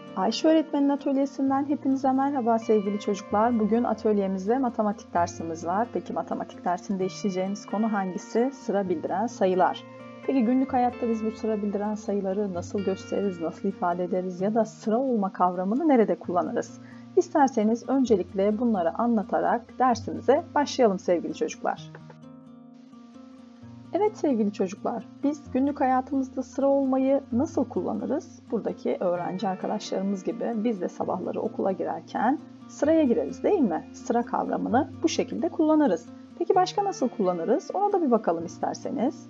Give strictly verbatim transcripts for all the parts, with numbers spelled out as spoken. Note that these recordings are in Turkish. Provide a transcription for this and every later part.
Ayşe öğretmenin atölyesinden hepinize merhaba sevgili çocuklar. Bugün atölyemizde matematik dersimiz var. Peki matematik dersinde işleyeceğimiz konu hangisi? Sıra bildiren sayılar. Peki günlük hayatta biz bu sıra bildiren sayıları nasıl gösteririz, nasıl ifade ederiz ya da sıra olma kavramını nerede kullanırız? İsterseniz öncelikle bunları anlatarak dersimize başlayalım sevgili çocuklar. Evet sevgili çocuklar, biz günlük hayatımızda sıra olmayı nasıl kullanırız? Buradaki öğrenci arkadaşlarımız gibi biz de sabahları okula girerken sıraya gireriz değil mi? Sıra kavramını bu şekilde kullanırız. Peki başka nasıl kullanırız? Ona da bir bakalım isterseniz.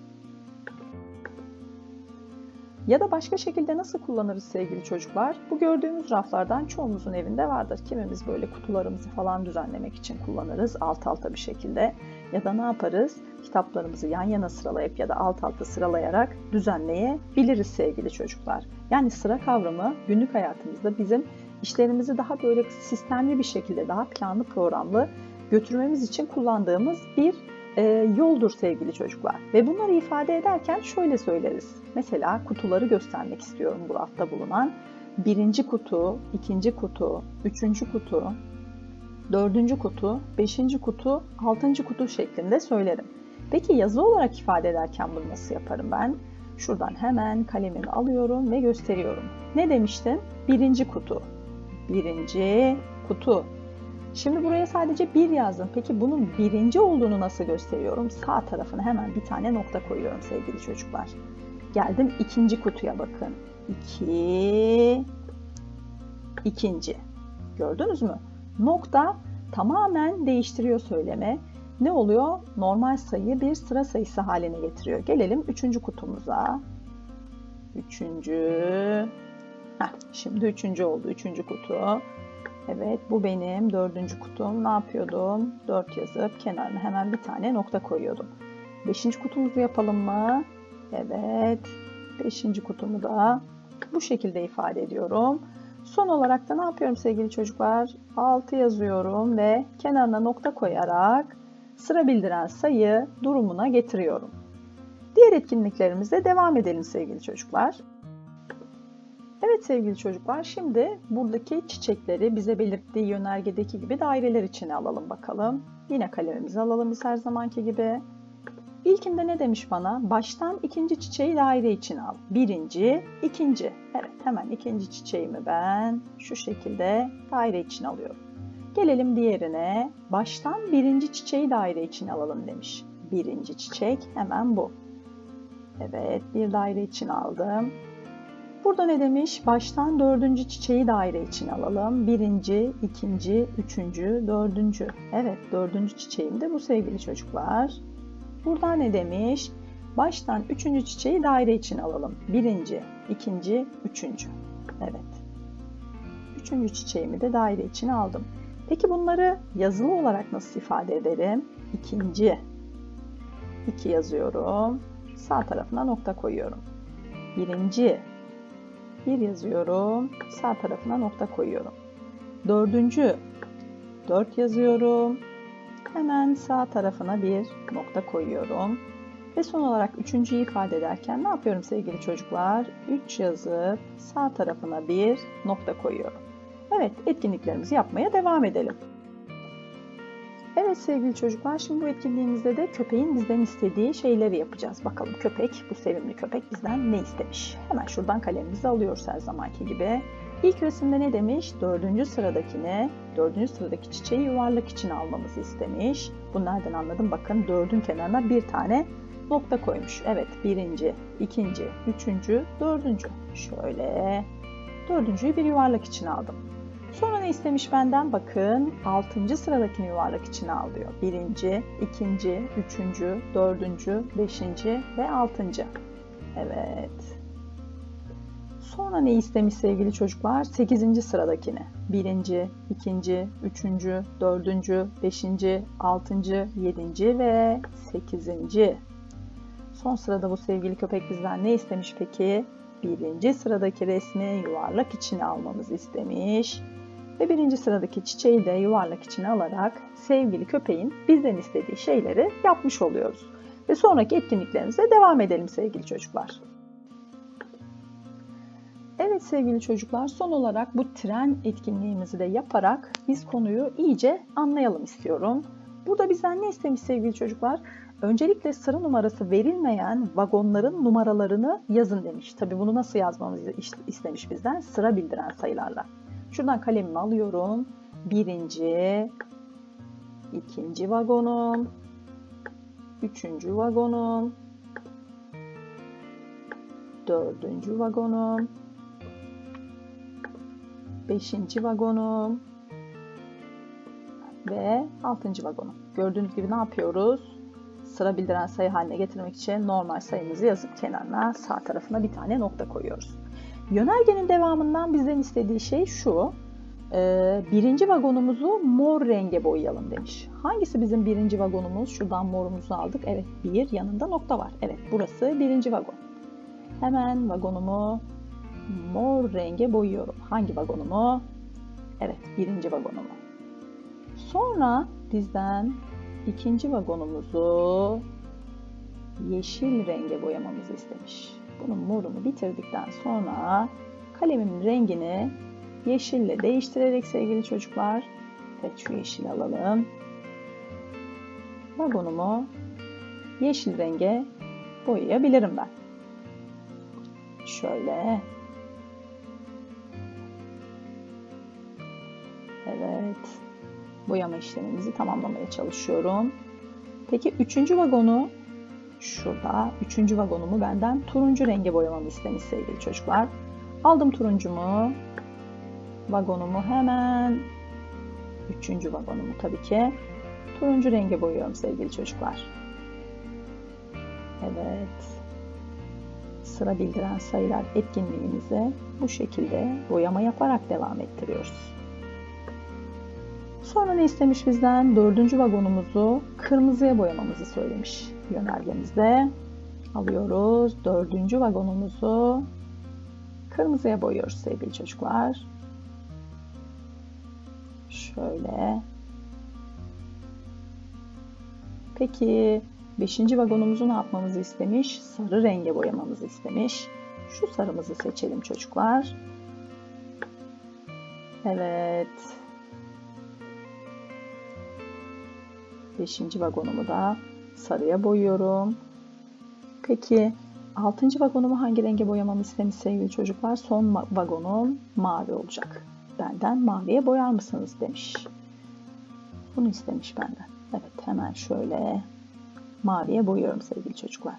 Ya da başka şekilde nasıl kullanırız sevgili çocuklar? Bu gördüğümüz raflardan çoğumuzun evinde vardır. Kimimiz böyle kutularımızı falan düzenlemek için kullanırız alt alta bir şekilde. Ya da ne yaparız? Kitaplarımızı yan yana sıralayıp ya da alt alta sıralayarak düzenleyebiliriz sevgili çocuklar. Yani sıra kavramı günlük hayatımızda bizim işlerimizi daha böyle sistemli bir şekilde, daha planlı programlı götürmemiz için kullandığımız bir e, yoldur sevgili çocuklar. Ve bunları ifade ederken şöyle söyleriz. Mesela kutuları göstermek istiyorum bu rafta bulunan. Birinci kutu, ikinci kutu, üçüncü kutu, dördüncü kutu, beşinci kutu, altıncı kutu şeklinde söylerim. Peki yazı olarak ifade ederken bunu nasıl yaparım ben? Şuradan hemen kalemimi alıyorum ve gösteriyorum. Ne demiştim? Birinci kutu. Birinci kutu. Şimdi buraya sadece bir yazdım. Peki bunun birinci olduğunu nasıl gösteriyorum? Sağ tarafına hemen bir tane nokta koyuyorum sevgili çocuklar. Geldim ikinci kutuya bakın. İki, ikinci. Gördünüz mü? Nokta tamamen değiştiriyor söyleme. Ne oluyor? Normal sayıyı bir sıra sayısı haline getiriyor. Gelelim üçüncü kutumuza. Üçüncü. Heh, şimdi üçüncü oldu. Üçüncü kutu. Evet, bu benim dördüncü kutum. Ne yapıyordum? Dört yazıp kenarına hemen bir tane nokta koyuyordum. Beşinci kutumuzu yapalım mı? Evet. Beşinci kutumu da bu şekilde ifade ediyorum. Son olarak da ne yapıyorum sevgili çocuklar? altı yazıyorum ve kenarına nokta koyarak sıra bildiren sayı durumuna getiriyorum. Diğer etkinliklerimizde devam edelim sevgili çocuklar. Evet sevgili çocuklar, şimdi buradaki çiçekleri bize belirttiği yönergedeki gibi daireler içine alalım bakalım. Yine kalemimizi alalım biz her zamanki gibi. İlkinde ne demiş bana? Baştan ikinci çiçeği daire içine al. Birinci, ikinci. Evet, hemen ikinci çiçeğimi ben şu şekilde daire içine alıyorum. Gelelim diğerine. Baştan birinci çiçeği daire içine alalım demiş. Birinci çiçek hemen bu. Evet, bir daire içine aldım. Burada ne demiş? Baştan dördüncü çiçeği daire içine alalım. Birinci, ikinci, üçüncü, dördüncü. Evet, dördüncü çiçeğim de bu sevgili çocuklar. Burada ne demiş? Baştan üçüncü çiçeği daire içine alalım. Birinci, ikinci, üçüncü. Evet. Üçüncü çiçeğimi de daire içine aldım. Peki bunları yazılı olarak nasıl ifade ederim? İkinci. İki yazıyorum. Sağ tarafına nokta koyuyorum. Birinci. Bir yazıyorum. Sağ tarafına nokta koyuyorum. Dördüncü. Dört yazıyorum. Hemen sağ tarafına bir nokta koyuyorum. Ve son olarak üçüncüyü ifade ederken ne yapıyorum sevgili çocuklar? üç yazıp sağ tarafına bir nokta koyuyorum. Evet, etkinliklerimizi yapmaya devam edelim. Evet sevgili çocuklar, şimdi bu etkinliğimizde de köpeğin bizden istediği şeyleri yapacağız. Bakalım köpek, bu sevimli köpek bizden ne istemiş? Hemen şuradan kalemimizi alıyoruz her zamanki gibi. İlk resimde ne demiş? Dördüncü sıradakine, dördüncü sıradaki çiçeği yuvarlak içine almamızı istemiş. Bunu nereden anladım? Bakın dördün kenarına bir tane nokta koymuş. Evet, birinci, ikinci, üçüncü, dördüncü. Şöyle, dördüncüyü bir yuvarlak içine aldım. Sonra ne istemiş benden? Bakın altıncı sıradakini yuvarlak içine al diyor. Birinci, ikinci, üçüncü, dördüncü, beşinci ve altıncı. Evet. Sonra ne istemiş sevgili çocuklar? sekizinci sıradakini. Birinci, ikinci, üçüncü, dördüncü, beşinci, altıncı, yedinci ve sekizinci. Son sırada bu sevgili köpek bizden ne istemiş peki? Birinci sıradaki resmi yuvarlak içine almamızı istemiş. Ve birinci sıradaki çiçeği de yuvarlak içine alarak sevgili köpeğin bizden istediği şeyleri yapmış oluyoruz. Ve sonraki etkinliklerimize devam edelim sevgili çocuklar. Evet sevgili çocuklar, son olarak bu tren etkinliğimizi de yaparak biz konuyu iyice anlayalım istiyorum. Burada bizden ne istemiş sevgili çocuklar? Öncelikle sıra numarası verilmeyen vagonların numaralarını yazın demiş. Tabii bunu nasıl yazmamızı istemiş bizden? Sıra bildiren sayılarla. Şuradan kalemimi alıyorum. Birinci, ikinci vagonum, üçüncü vagonum, dördüncü vagonum, beşinci vagonum ve altıncı vagonum. Gördüğünüz gibi ne yapıyoruz? Sıra bildiren sayı haline getirmek için normal sayımızı yazıp kenarına sağ tarafına bir tane nokta koyuyoruz. Yönergenin devamından bizden istediği şey şu. Ee, birinci vagonumuzu mor renge boyayalım demiş. Hangisi bizim birinci vagonumuz? Şuradan morumuzu aldık. Evet, bir, yanında nokta var. Evet, burası birinci vagon. Hemen vagonumu mor renge boyuyorum. Hangi vagonumu? Evet, birinci vagonumu. Sonra bizden ikinci vagonumuzu yeşil renge boyamamızı istemiş. Bunun morunu bitirdikten sonra kalemimin rengini yeşille değiştirerek sevgili çocuklar, evet şu yeşil alalım. Vagonumu yeşil renge boyayabilirim ben. Şöyle. Evet. Boyama işlemimizi tamamlamaya çalışıyorum. Peki üçüncü vagonu şurada. Üçüncü vagonumu benden turuncu renge boyamamı istemiş sevgili çocuklar. Aldım turuncumu. Vagonumu hemen üçüncü vagonumu tabii ki turuncu renge boyuyorum sevgili çocuklar. Evet. Sıra bildiren sayılar etkinliğimizi bu şekilde boyama yaparak devam ettiriyoruz. Sonra ne istemiş bizden? Dördüncü vagonumuzu kırmızıya boyamamızı söylemiş yönergemizde. Alıyoruz. Dördüncü vagonumuzu kırmızıya boyuyoruz sevgili çocuklar. Şöyle. Peki beşinci vagonumuzu ne yapmamızı istemiş? Sarı renge boyamamızı istemiş. Şu sarımızı seçelim çocuklar. Evet. Beşinci vagonumu da sarıya boyuyorum. Peki altıncı vagonumu hangi renge boyamamı istemiş sevgili çocuklar? Son vagonum mavi olacak. Benden maviye boyar mısınız demiş. Bunu istemiş benden. Evet, hemen şöyle maviye boyuyorum sevgili çocuklar.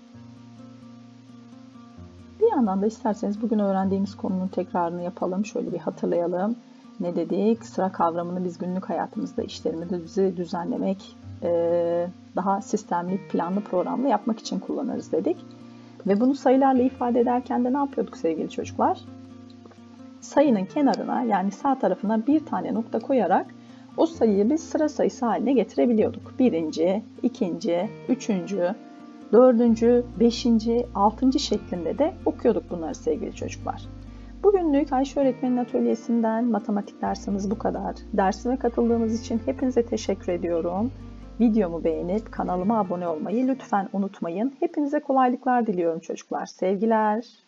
Bir yandan da isterseniz bugün öğrendiğimiz konunun tekrarını yapalım. Şöyle bir hatırlayalım. Ne dedik? Sıra kavramını biz günlük hayatımızda işlerimizi düzenlemek, daha sistemli, planlı, programlı yapmak için kullanırız dedik. Ve bunu sayılarla ifade ederken de ne yapıyorduk sevgili çocuklar? Sayının kenarına, yani sağ tarafına bir tane nokta koyarak o sayıyı biz sıra sayısı haline getirebiliyorduk. Birinci, ikinci, üçüncü, dördüncü, beşinci, altıncı şeklinde de okuyorduk bunları sevgili çocuklar. Bugünlük Ayşe Öğretmen'in atölyesinden matematik dersimiz bu kadar. Dersime katıldığınız için hepinize teşekkür ediyorum. Videomu beğenip kanalıma abone olmayı lütfen unutmayın. Hepinize kolaylıklar diliyorum çocuklar. Sevgiler.